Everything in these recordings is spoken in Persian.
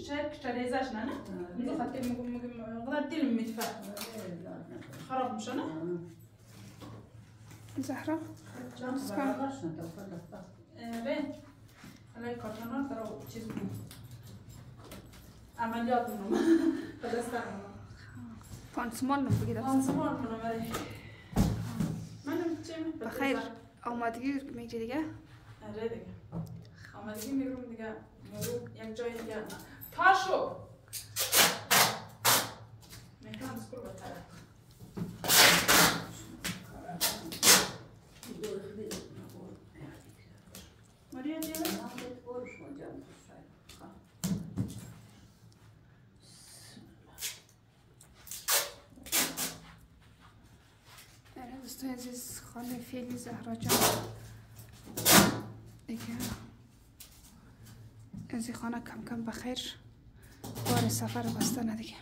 شايف كشتريزاش نانا نزخت كل غدا ديل مدفع خراب مش أنا زهرة بين على كارتونات ترى چیز عملیات منم پدستر منم پانسمان نم بگیرم پانسمان منم ولی منم چیم بخیر آمادگی میگی دیگه آره دیگه آمادگی میگم دیگه مرو یک جای دیگه پاشو میکنم اسکول بتره ماریا دیگه دوستان عزیز خانه فعلی زهرا جان دیگه از این خانه کم کم بخیر بار سفر بستنه دیگه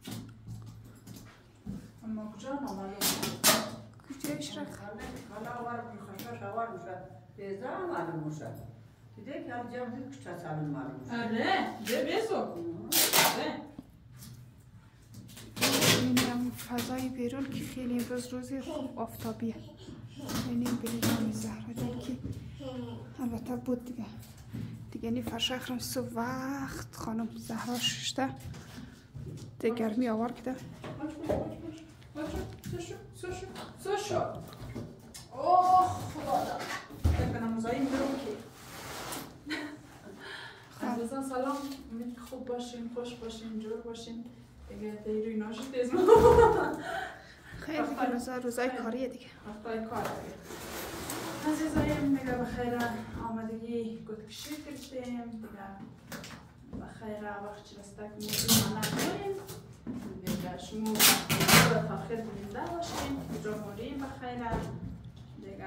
اما کجا نامالو کجایش رخ حالا آور میخوایم شوار میشه بیزده معلوم میشه دیده که هم جمع دید کچه سالون معلوم میشه آره ده بیزو می‌بینم فضای بیرون که خیلی روزی خوب آفتابیه ببینیم بیرون زهرا جان که البته بود دیگه نی فرشخرم سو وقت خانم زهرا ششته ده گرمی آور کده سوشو اوه خدا بکنم مزایم برون که عزیزان سلام امید خوب باشین خوش باشین جور باشین دیگه دیروی ناشد دیزم خیلی دیگه روزای کاریه دیگه وقتای کار دیگه عزیزایم دیگه بخیر آمدگی گوتکشی کردیم دیگه بخیر وقت چرستک موضوع منه کنیم دیگه شما تا خیر بینده باشین کجا موریم بخیر دیگه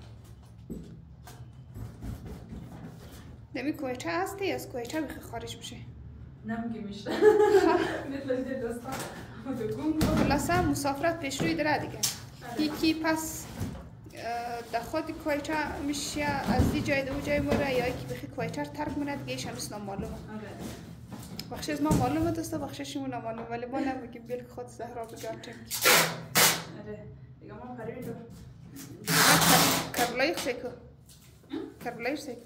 دمی کویچه هستی از کویچه بخی خارج بشه نمگی میشه مثل ده دوستا خلاصه مسافرت پیش روی داره دیگه یکی پس در خود کویچه میشه از دی جای دو جای موره یا یکی بخی کویچه رو ترک مونه دیگه ایش هنوز نامعلومه بخشی از ما معلومه دوستا بخشیشمون نامعلومه ولی ما نمیگیم بیل خود زهرا بگم چه میگیم دیگه ما پریدو کرلایخ سیکو کرلایخ سیکو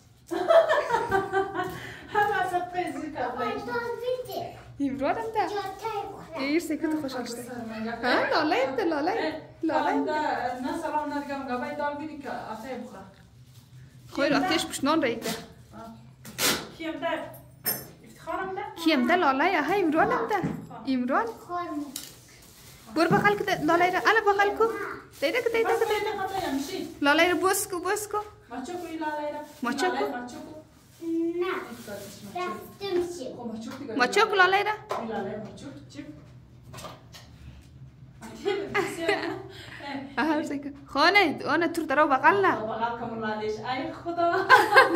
همه اصلا پیزی کرلایخ ایمران هم ده ایر سیکو تو خوشحال شده ها لالایم ده لالایم نه سلام ندیگم گوای دال بیدی که آتای بخوره خواهی آتیش پشنان رایی ده کیم ده؟ افتخارم ده؟ کیم ده لالای ها ایمران هم ده ایمران بور بغل که لالای را الا بغل کو دیده که دیده که دیده لالای را بوس کو مچو کوی لالای را مچو کو نه رفته میشه مچو کو لالای را لالای مچو چیپ اه سیکو خانه آن تور درو بغل نه بغل کمون لالایش ای خدا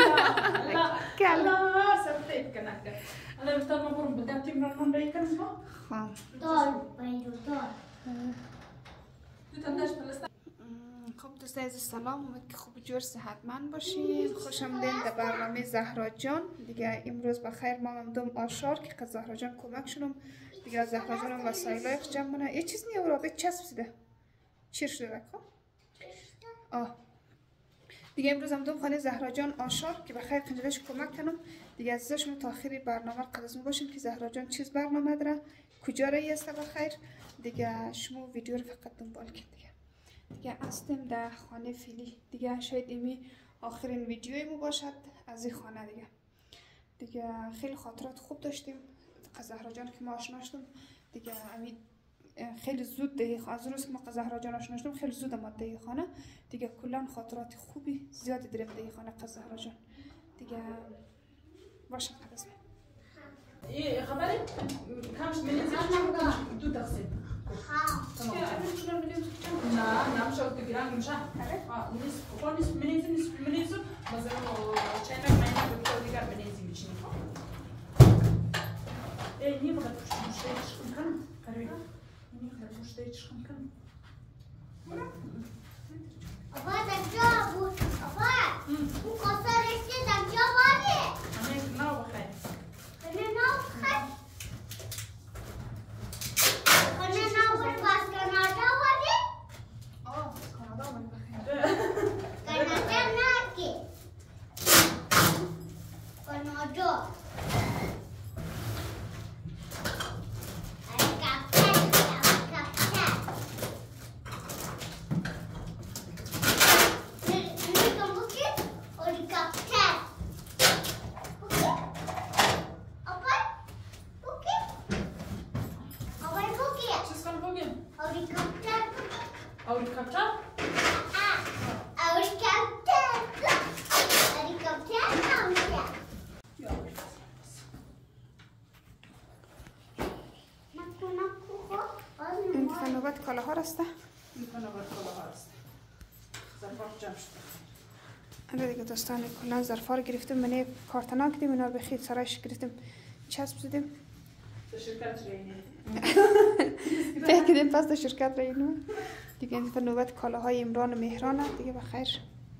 الله سبتیت کنه الله بستان ما برم بدم تیم رنون رای کنم با خام دار بایدو دار تو تندش پلستان خب دوستان عزیز سلام امید که خوب جور صحتمند باشین خوش آمدین در برنامه زهرا جان دیگه امروز بخیر ما هم دوم آشار که زهرا جان کمک شدم دیگه زهرا جان هم وسایل جمع کنه یه چیز نیه را به چسب سیده چیر شده رکا دیگه امروز هم دوم خانه زهرا جان آشار که بخیر کنجلش کمک کنم دیگه عزیزشون تا آخر برنامه قدرتون باشیم که زهرا جان چیز برنامه داره کجا رایی است بخیر دیگه شما ویدیو رو فقط دنبال کن دیگه هستیم در خانه فیلی دیگه شاید ایمی آخرین ویدیوی ما باشد از این خانه دیگه خیلی خاطرات خوب داشتیم زهرا جان که ما آشنا شدیم دیگه خیلی زود دیگه از روز که ما زهرا جان آشنا شدیم خیلی زود ما دیگه خانه دیگه کلا خاطرات خوبی زیادی داریم دیگه خانه زهرا جان دیگه باشه قدس این خبری کمش میلیزی دو تقسیم نه نمیشه بگیرن میشه نیست خواه نیست منیزو مثلا چند مایه بکر دیگر منیزی میچینی نیم بقید پوشته چشکم کنم کروی نیم بقید پوشته چشکم کنم آبا دکجا بود آبا اون کاسا رشته دکجا باره همه نو بخیر همه نو نوبت کالاها رسته. این نوبت کالاها رسته. ظرفا جمع شده. آره دیگه دوستان کلا ظرفا رو گرفتیم، من کارتنا کردیم، اینا به خیر سرایش گرفتیم چسب زدیم. شرکت رینی. فکر پس شرکت رینو. دیگه این نوبت کالاهای عمران و مهرانه دیگه بخیر.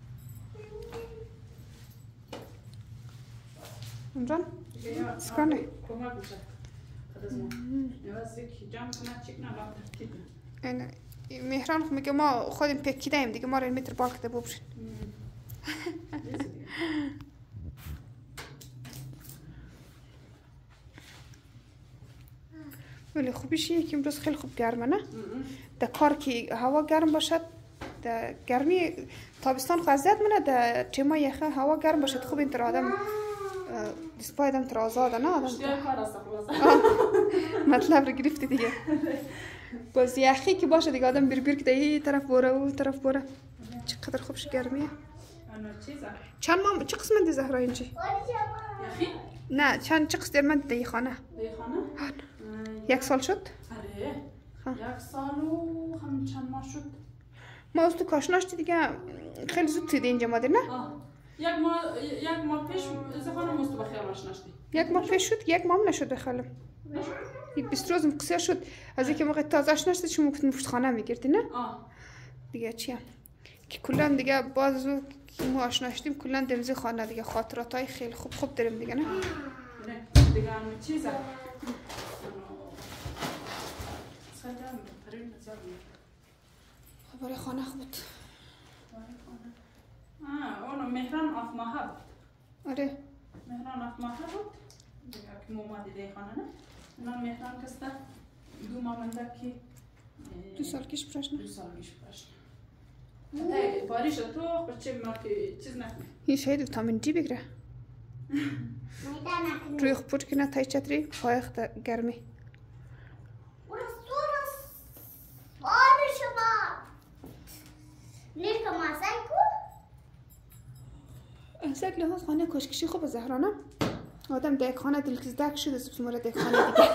عمران سکانه کمک میشه. یواز یک جمع کنه چیک نه با ترتیب. این مهران خو میگه ما خودیم پک کردیم دیگه، ما رو این متر بال کده ببرین. ولی خوبیش اینه که امروز خیلی خوب گرمه نه؟ در کار که هوا گرم باشد، در گرمی تابستان خو اذیت منه، در چما یخه هوا گرم باشد خوب این تر آدم دستپای آدم تر آزاده نه آدم مطلب رو گرفتی دیگه. باز یخی که باشه دیگه آدم بیر که این طرف بوره و طرف بوره. چقدر خوبش گرمیه. چند ماه چه قسمت دی زهرا اینجا؟ یخی؟ نه چه قسمت من دی خانه؟ دی خانه؟ 1 سال شد؟ آره 1 سال و هم چند ماه شد. ما از تو کاشناشتی دیگه خیلی زود توی اینجا مادر نه؟ یک ماه پیش زخانم مستو بخیال آشناشتی. 1 ماه پیش شد، 1 ماه نشد بخالم. 20 روز مقصر شد از اینکه موقع تازه آشناشتی شما گفتم مفت خانه میگردی نه؟ دیگه چیه؟ که کلا دیگه باز که ما آشناشتیم کلا دمزی خانه دیگه خاطراتای خیلی خوب داریم دیگه نه؟ دیگه همه چیزه. خب برای خانه خوب. اونو مهران آف ماها بود. آره مهران آف ماها بود. دیگه که موما دیده خانه نه. اونا مهران کسته 2 ماه منده که 2 سال کش برشنه. 2 سال کش برشنه. باریش تو بچه ما که چیز نکنه. این شاید ویتامین دی بگیره. روی خود کنه تای چتری پایخ گرمی. اصلا لحاظ خانه کشکشی خوب زهرانه آدم دیگه خانه دلکزدک شده سبس مورد دیگه خانه دیگه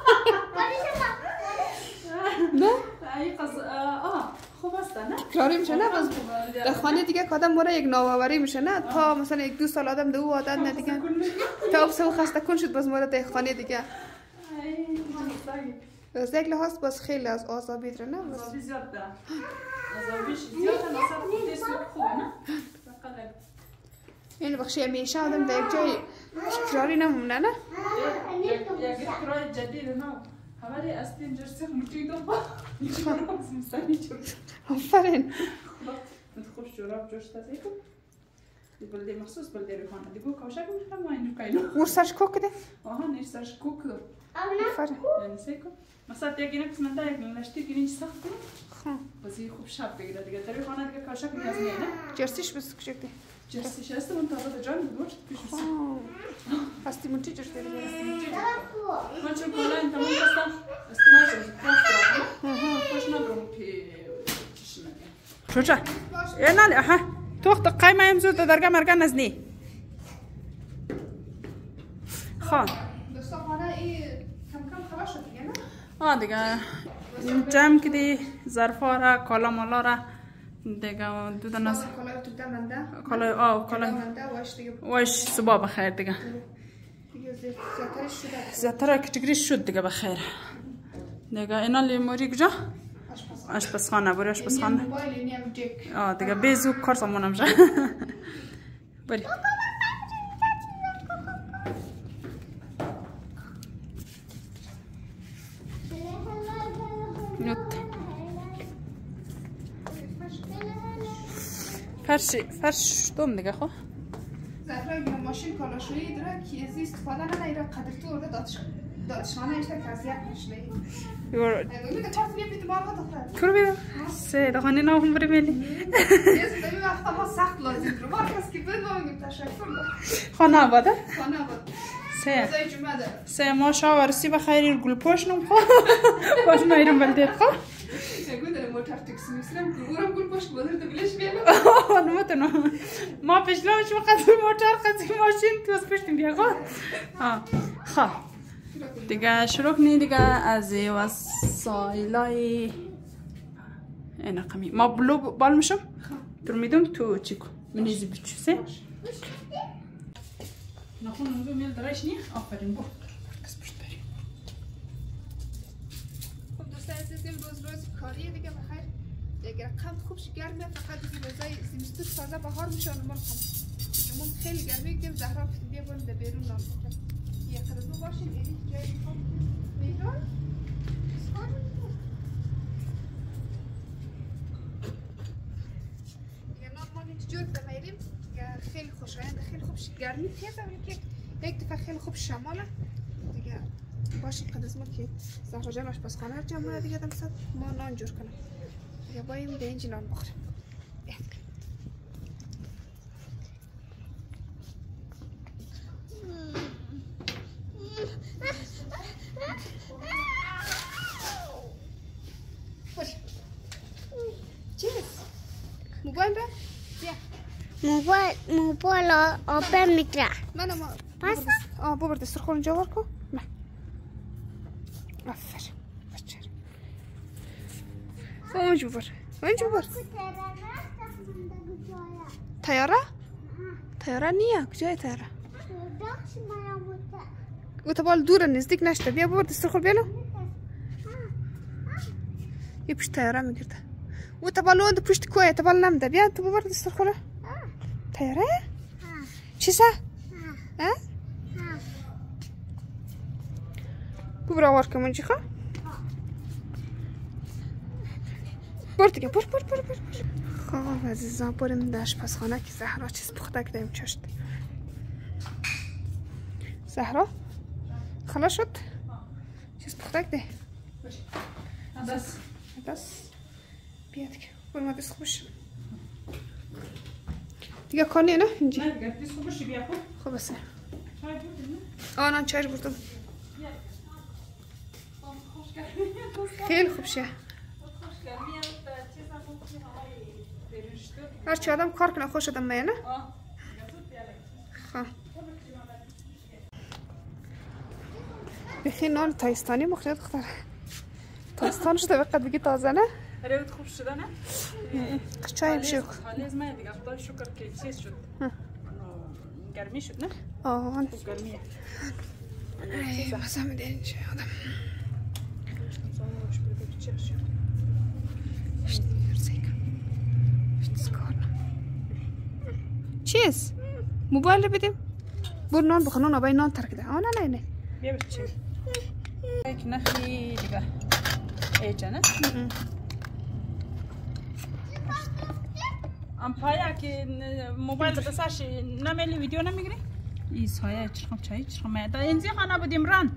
نه؟ خوب است نه؟ تکراری میشه نه باز در خانه دیگه که آدم مورد یک نوآوری میشه نه تا مثلا 1-2 سال آدم دو عادت نه دیگه تا ابسه خسته کن شد باز مورد دیگه خانه دیگه از یک لحاظ باز خیلی از آزابی داره نه؟ آزابی زیاد داره آزابیش زیاد هم اصلا خوبه نه؟ یعنی بخشی همیشه آدم در یک جای تکراری نمونه نه؟ یک تکرار جدید نه حوالی اصلی جرسی خموشی دو با آفرین خوش جوراب جوش تازه کن بلده مخصوص بلده ریخانه دیگو کوشک میکنم ما اینجا کهیلو مور سرش کوک ده؟ آها نیش سرش کوک دو آفرین یعنی سیکن مثلا دیگه نکس منده یک نلشتی گرینج سخت کنم بازی خوب شب بگیره دیگه در ریخانه دیگه کوشک نیاز نیه نه؟ جرسیش بس کشک ده؟ جرسیش هسته من تابه جان بود پیش بسی هستی منچی جرس ده من چون کلا این تمام کستم استناجم خوش نگرم پی چیش نگه شوچه اینا لی احا تو وقت قایمه امزود درگه مرگه نزنی خواه دوستا خانه ای کم خبر شد دیگه نه؟ دیگه جمع کدی ظرفا را کالا مالا را دیگه دودن از کالای تو دمنده کالای واش صبح بخیر دیگه زیادتر کتگریش شد دیگه بخیر دیگه اینا لیموری کجا؟ آشپزخانه بری آشپزخانه دیگه بیزو کار سامونم شد بری فرش دوم دیگه خو زهرا یه ماشین کالاشویی داره که از استفاده نه ایرا قدر تو ورده دادشانه ایشته که از یک نشنه میگه چهار تیه بیدی بابا دختر کرو بیدم سه دخانی نو هم بری میلی یه دمی وقتا ما سخت لازم رو بار کس که بید ما میگم تشکر خانه آباده؟ خانه آباد سه ما شاورسی بخیری گل پوش نم خو باش میرم بلدیت خو گوده موتر تکسی میسرم گورم گل پوش بودر دبلش بیلم نموتنم ما پیشلامش بقدر موتر قضی ماشین تو از پشتیم بیا خو دیگه شروع کنی دیگه از وسایلای أنا قمي ما بلو بالمشم ترميدم تو تشيكو من يزبط سه نخون نزوم ميل دراشني آفرین بو اسمش بریم خب دوستان عزیزم روز کاری دیگه بخیر دیگه کم خوبش گرمه فقط دیگه روزای زمستون تازه بهار میشه نمون خم خیلی گرمه دیگه زهرا بیا بریم در بیرون نام یه خرزو باشیم ایلی جایی میخوام میرون دیگه نام اینجور بمیریم خیلی خوشایند خیلی خوبش گرمی تیزه ولی که یک دفعه خیلی خوب شماله دیگه باشه قد از ما که زهرا جان آشپزخانه رو جمعه دیگه دم صد ما نان جور کنم دیگه بایم به اینجا نان بخوریم چیز موبایل را بیا موبایل آبم میگیره من ما پس ببر دسترخوان اینجا ور کن نه آفرین بچه اونجا ببر تیاره نیه کجای تیاره او تبال دوره نزدیک نشته بیا ببر دسترخوان بیالو یه پشت تیاره میگرده او تبال اون پشت کوه تبال نمده بیا تو ببر دسترخوان تیاره چیزه ببر آوار که منجی خواه بر دیگه بر خواه عزیزان بریم در آشپزخانه که زهرا چیز پخته کردیم چشت زهرا خلاص شد چیز پخته کردیم دست بیاد که بریم ما دست خوبش دیگه کانی نه اینجا نه دیگه دست خوبش بیا خود خوب است چای بودیم آنان چای بردم خیلی خوب شه هرچی آدم کار کنه خوش آدم میه نه خواه بخی نان تایستانی مخلید دختر تایستان شده بقید بگی تازه نه ریوت خوب شده نه چای هم شو حالی از من دیگه خدا شکر که چیز شد گرمی شد نه آن خوب گرمیه مزه میده اینجا آدم چیز موبایل رو بدیم بر نان بخور نان آبای نان ترک ده نه بیا بچه یک نخی دیگه ایجا نه ام پایا که موبایل بساش نمیلی ویدیو نمیگیری ای سایه چرخم دا انزی خانه بود امران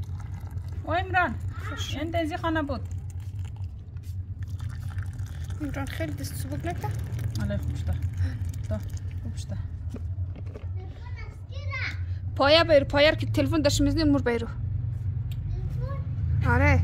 این انزی خانه بود امران خیلی دست سبک نکته الله خوبشته خوبشته پایا بیر پایر که تلفن داشت میزنی مور بیرو آره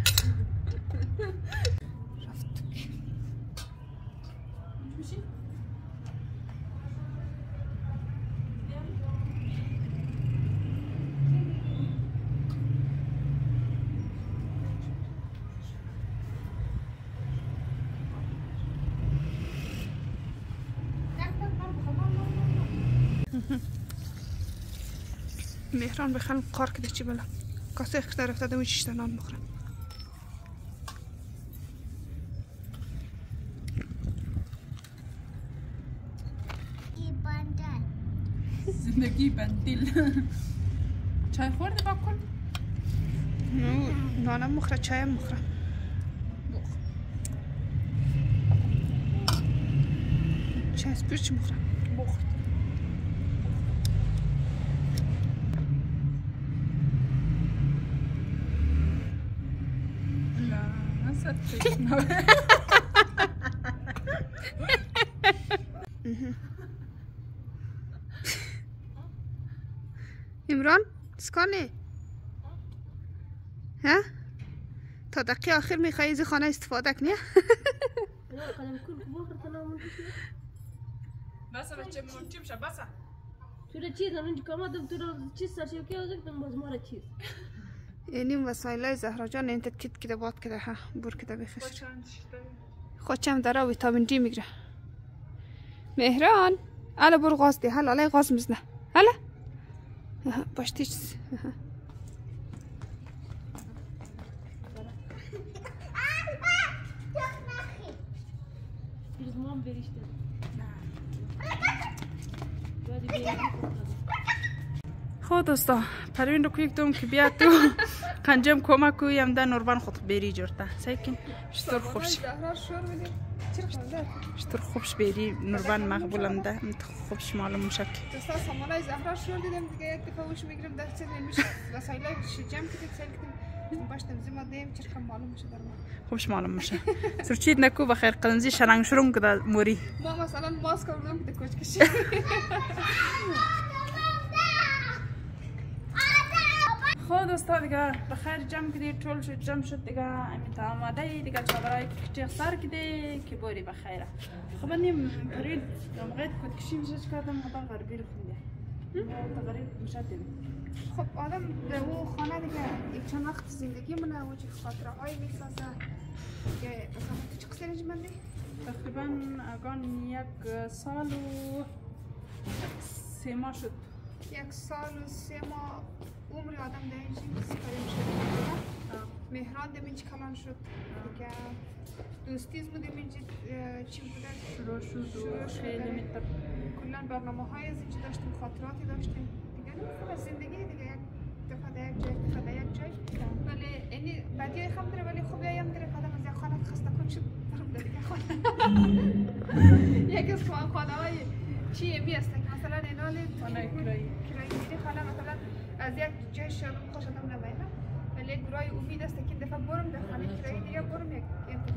مهران بخوام قار کده چی بلا کاسه اختار افتاده و چیشتا نان بخورم زندگی بندیل چای خورده با کن؟ نانم مخوره چایم مخورم چای سپیر چی مخورم بخور امران سکانه ها تا دقیقه آخر میخوایی از خانه استفاده کنی بس بچه چی میشه بس تو را چیز اونجا کامادم تو را چیز سرچه که آزکتم باز ما را چیز اینیم وسایل زهرا جان انت کت کده باد کده ها بور کده بخش خودم داره ویتامین دی میگیره. مهران الا برو غاز ده. هلا الان غاز میزنه. هلا باش تیز. زمان بريشته خب دوستا پروین رو کویک دوم که بیاد تو قنجم کمک کویم ده نوربان خود بری جورتا سیکن شطور خوبش شطور خوبش بری نوربان مقبولم ده خوبش معلوم مشک دوستا سامانای زهرا شور دیدم دیگه یک دفعه وش میگیرم در چه نمیشه وسایلای جمع کردیم سیل کردیم باش تنظیم دادیم چرا معلوم میشه در ما خوبش معلوم میشه سرچید نکو بخیر قنزی شرنگ شرون کده موری ما مثلا ماسک کردم که کوچ کشی خب دوستا دیگه بخیر جمع کردید طول شد جمع شد دیگه امید آماده دیگه چادرای کچی سر کده که باری بخیره خب نیم پرید موقعیت کد کشی میشه کردم خدا غربی رو خونده غریب میشه دیم خب آدم به او خانه دیگه یک چند وقت زندگی منه و چه خاطره هایی میسازه که مثلا تو چه قصه رجمندی؟ تقریبا اگان یک سال و 3 ماه شد 1 سال و 3 ماه عمر آدم در اینجا سپریم شد مهران در اینجا کلان شد دیگه دوستیز بودیم اینجا چی بوده؟ شروع شد و خیلی میتر کلان برنامه های از اینجا داشتیم خاطراتی داشتیم دیگه نمیفهم از زندگی دیگه یک دفعه در یک جای دفعه در یک جای ولی اینی بدی های خم داره ولی خوبی هم داره آدم از یک خانه خسته کن شد برم در دیگه خانه یک از خانه های چیه می هسته که مثلا اینالی کرایی میری خانه مثلا از یک جای شروع خوش آدم نمایه ولی یک گروه امید است که دفعه برم در خانه کرایی دیگه برم یک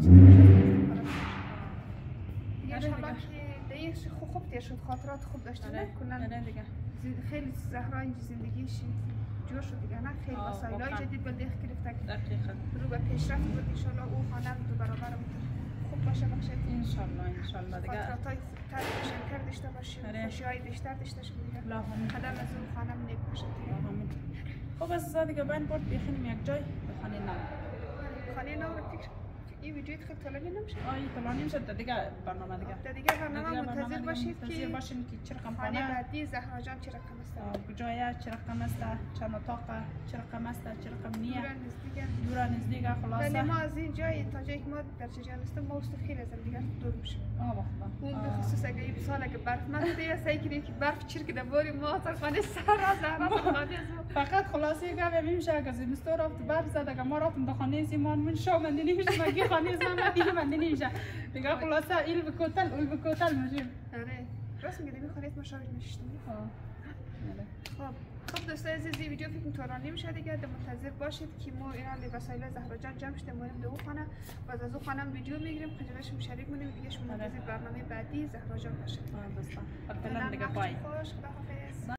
دیگه انشالله که دیگه خوب تیر شد خاطرات خوب داشتیم کلن خیلی زهرا اینجا زندگیش جور شد دیگه نه خیلی وسایل‌های جدید به دست گرفته دقیقاً رو به پیشرفت بود انشالله او خانم دو برابر خوب باشه بخشید انشالله دیگه خاطراتای خوبتر شنکر داشته باشیم خوشی‌های بیشتر داشته باشیم دیگه قدم از اون خانم نیک باشه خب از دیگه باید برد بخونیم یک جای به خانه نو خانه نو رو فکر این ویدیوی خیلی طولانی نمیشه طولانی میشه دیگه برنامه دیگه برنامه منتظر باشید که چه رقم خانه بعدی زهرا جان چه رقم است کجایا چه رقم است چند اتاقه چه رقم است چه رقم نیه دور نزدیکه خلاصه ولی ما از این جای تا جایی که ما در چجان هستیم ما خیلی از دیگه دور میشیم اون به خصوص اگه این سال اگه برف مانده سعی کنیم که برف چرک دباری ما تا خانه سر زهرا خانه فقط خلاصه که میشه اگه زمستون رفت برف زد اگه ما رفتیم به خانه زیمان من شو من نمیشه مگه خانه زمان دیگه من نمیشه دیگه خلاصه ایل بکوتل میشیم آره راست میگه میخواد مشاور نشستم خب دوستای عزیز این ویدیو فکر طولانی میشه دیگه منتظر باشید که ما اینا وسایل زهرا جان جمع شده میریم به اون خانه باز از اون خانه ویدیو میگیریم خجالتش شریک می‌کنیم دیگه شما منتظر برنامه بعدی زهرا جان باشید فعلا دیگه بای خوش خداحافظ